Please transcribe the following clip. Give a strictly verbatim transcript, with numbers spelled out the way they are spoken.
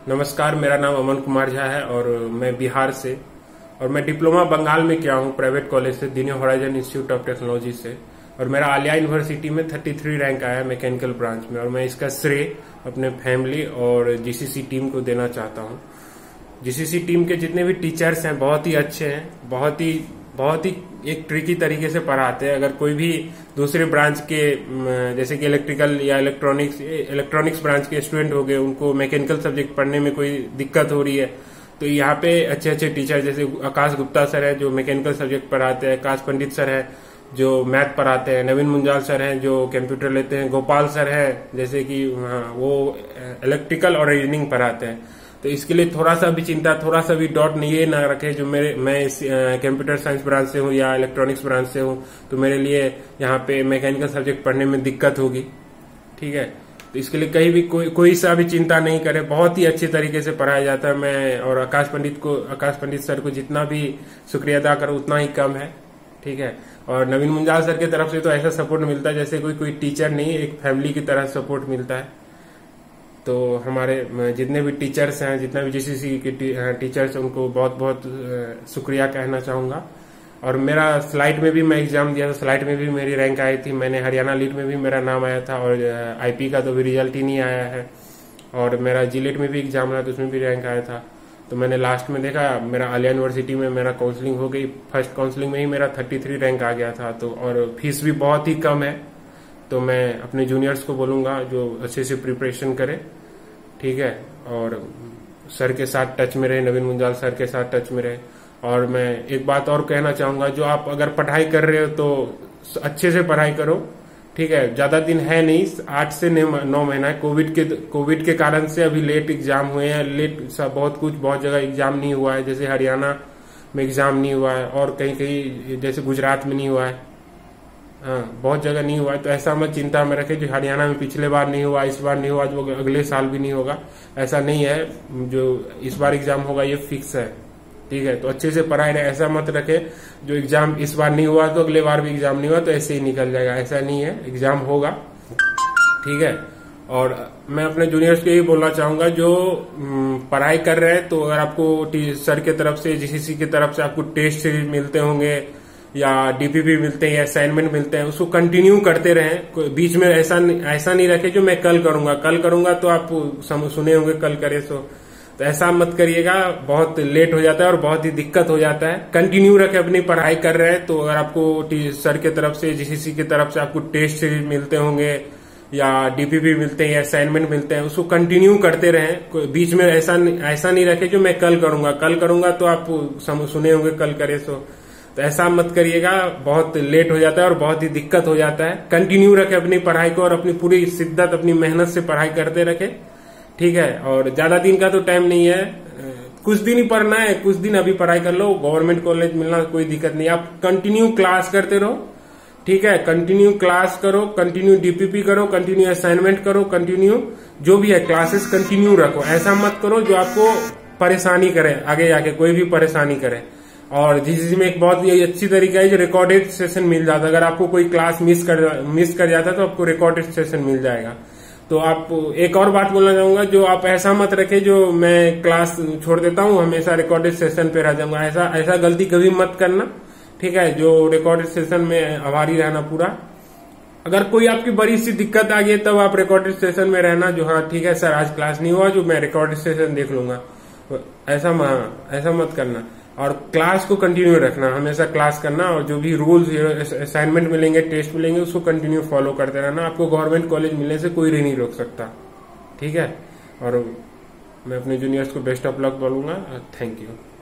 नमस्कार, मेरा नाम अमन कुमार झा है और मैं बिहार से और मैं डिप्लोमा बंगाल में किया हूँ प्राइवेट कॉलेज से, दिन्यो होराइजन इंस्टीट्यूट ऑफ टेक्नोलॉजी से। और मेरा आलिया यूनिवर्सिटी में तैंतीस रैंक आया मैकेनिकल ब्रांच में और मैं इसका श्रेय अपने फैमिली और जीसीसी टीम को देना चाहता हूँ। जीसीसी टीम के जितने भी टीचर्स हैं बहुत ही अच्छे हैं, बहुत ही बहुत ही एक ट्रिकी तरीके से पढ़ाते हैं। अगर कोई भी दूसरे ब्रांच के जैसे कि इलेक्ट्रिकल या इलेक्ट्रॉनिक्स इलेक्ट्रॉनिक्स ब्रांच के स्टूडेंट हो गए, उनको मैकेनिकल सब्जेक्ट पढ़ने में कोई दिक्कत हो रही है तो यहाँ पे अच्छे अच्छे टीचर जैसे आकाश गुप्ता सर है जो मैकेनिकल सब्जेक्ट पढ़ाते हैं, आकाश पंडित सर है जो मैथ पढ़ाते हैं, नवीन मुंजाल सर हैं जो कंप्यूटर लेते हैं, गोपाल सर है जैसे कि वो इलेक्ट्रिकल और इंजीनियरिंग पढ़ाते हैं। तो इसके लिए थोड़ा सा भी चिंता, थोड़ा सा भी डाउट नहीं ये ना रखे जो मेरे मैं इस कंप्यूटर साइंस ब्रांच से हूँ या इलेक्ट्रॉनिक्स ब्रांच से हूँ तो मेरे लिए यहाँ पे मैकेनिकल सब्जेक्ट पढ़ने में दिक्कत होगी। ठीक है, तो इसके लिए कहीं भी कोई कोई सा भी चिंता नहीं करे, बहुत ही अच्छे तरीके से पढ़ाया जाता है। मैं और आकाश पंडित को आकाश पंडित सर को जितना भी शुक्रिया अदा करूँ उतना ही कम है। ठीक है, और नवीन मुंजाल सर की तरफ से तो ऐसा सपोर्ट मिलता है जैसे कोई कोई टीचर नहीं, एक फैमिली की तरह सपोर्ट मिलता है। तो हमारे जितने भी टीचर्स हैं, जितना भी जीसीसी के टीचर्स हैं उनको बहुत बहुत शुक्रिया कहना चाहूंगा। और मेरा स्लाइड में भी मैं एग्जाम दिया था, स्लाइड में भी मेरी रैंक आई थी, मैंने हरियाणा लीड में भी मेरा नाम आया था और आईपी का तो भी रिजल्ट ही नहीं आया है। और मेरा जीलेट में भी एग्जाम आया तो उसमें भी रैंक आया था। तो मैंने लास्ट में देखा मेरा आलिया यूनिवर्सिटी में मेरा काउंसलिंग हो गई, फर्स्ट काउंसलिंग में ही मेरा थर्टी थ्री रैंक आ गया था। तो और फीस भी बहुत ही कम है, तो मैं अपने जूनियर्स को बोलूंगा जो अच्छे से प्रिपरेशन करे। ठीक है, और सर के साथ टच में रहे, नवीन मुंजाल सर के साथ टच में रहे। और मैं एक बात और कहना चाहूंगा, जो आप अगर पढ़ाई कर रहे हो तो अच्छे से पढ़ाई करो। ठीक है, ज्यादा दिन है नहीं, आठ से नौ महीना है। कोविड के कोविड के कारण से अभी लेट एग्जाम हुए हैं, लेट बहुत कुछ बहुत जगह एग्जाम नहीं हुआ है, जैसे हरियाणा में एग्जाम नहीं हुआ है और कहीं कहीं जैसे गुजरात में नहीं हुआ है, हाँ बहुत जगह नहीं हुआ है। तो ऐसा मत चिंता में रखे जो हरियाणा में पिछले बार नहीं हुआ, इस बार नहीं हुआ, जो अगले साल भी नहीं होगा, ऐसा नहीं है। जो इस बार एग्जाम होगा ये फिक्स है। ठीक है, तो अच्छे से पढ़ाई रहे, ऐसा मत रखे जो एग्जाम इस बार नहीं हुआ तो अगले बार भी एग्जाम नहीं हुआ तो ऐसे ही निकल जाएगा, ऐसा नहीं है, एग्जाम होगा। ठीक है, और मैं अपने जूनियर्स को यही बोलना चाहूंगा जो पढ़ाई कर रहे हैं तो अगर आपको सर की तरफ से, जीसीसी की तरफ से आपको टेस्ट सीरीज मिलते होंगे या डीपीपी मिलते हैं या असाइनमेंट मिलते हैं, उसको कंटिन्यू करते रहें। बीच में ऐसा ऐसा नहीं रखे जो मैं कल करूंगा कल करूंगा तो आप सुने होंगे कल करे सो, तो ऐसा मत करिएगा, बहुत लेट हो जाता है और बहुत ही दिक्कत हो जाता है। कंटिन्यू रखे, अपनी पढ़ाई कर रहे हैं तो अगर आपको सर की तरफ से, जीसीसी की तरफ से आपको टेस्ट सीरीज मिलते होंगे या डीपीपी मिलते हैं या असाइनमेंट मिलते हैं, उसको कंटिन्यू करते रहें। बीच में ऐसा ऐसा नहीं रखे जो मैं कल करूंगा कल करूंगा तो आप सुने होंगे कल करे सो, तो ऐसा मत करिएगा, बहुत लेट हो जाता है और बहुत ही दिक्कत हो जाता है। कंटिन्यू रखे अपनी पढ़ाई को और अपनी पूरी शिद्दत, अपनी मेहनत से पढ़ाई करते रखे। ठीक है, और ज्यादा दिन का तो टाइम नहीं है, कुछ दिन ही पढ़ना है, कुछ दिन अभी पढ़ाई कर लो, गवर्नमेंट कॉलेज मिलना कोई दिक्कत नहीं, आप कंटिन्यू क्लास करते रहो। ठीक है, कंटिन्यू क्लास करो, कंटिन्यू डीपीपी करो, कंटिन्यू असाइनमेंट करो, कंटिन्यू जो भी है क्लासेस कंटिन्यू रखो। ऐसा मत करो जो आपको परेशानी करे, आगे जाके कोई भी परेशानी करे। और जीसीसी में एक बहुत ही अच्छी तरीका है जो रिकॉर्डेड सेशन मिल जाता है, अगर आपको कोई क्लास मिस कर मिस कर जाता है तो आपको रिकॉर्डेड सेशन मिल जाएगा। तो आप एक और बात बोलना चाहूंगा, जो आप ऐसा मत रखे जो मैं क्लास छोड़ देता हूँ हमेशा रिकॉर्डेड सेशन पे रह जाऊंगा, ऐसा ऐसा गलती कभी मत करना। ठीक है, जो रिकॉर्डेड सेशन में आभारी रहना पूरा। अगर कोई आपकी बड़ी सी दिक्कत आ गई तब आप रिकॉर्डेड सेशन में रहना, जो हाँ ठीक है सर आज क्लास नहीं हुआ, जो मैं रिकॉर्डेड सेशन देख लूंगा, ऐसा ऐसा मत करना। और क्लास को कंटिन्यू रखना, हमेशा क्लास करना और जो भी रूल्स असाइनमेंट मिलेंगे, टेस्ट मिलेंगे, उसको कंटिन्यू फॉलो करते रहना। आपको गवर्नमेंट कॉलेज मिलने से कोई नहीं रोक सकता। ठीक है, और मैं अपने जूनियर्स को बेस्ट ऑफ लक बोलूंगा। Thank you.